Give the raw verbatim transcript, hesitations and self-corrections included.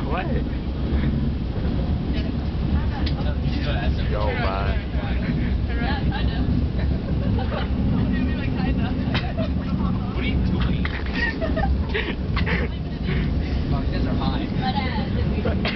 What? Yo, man. What are you doing? Oh, you guys are high.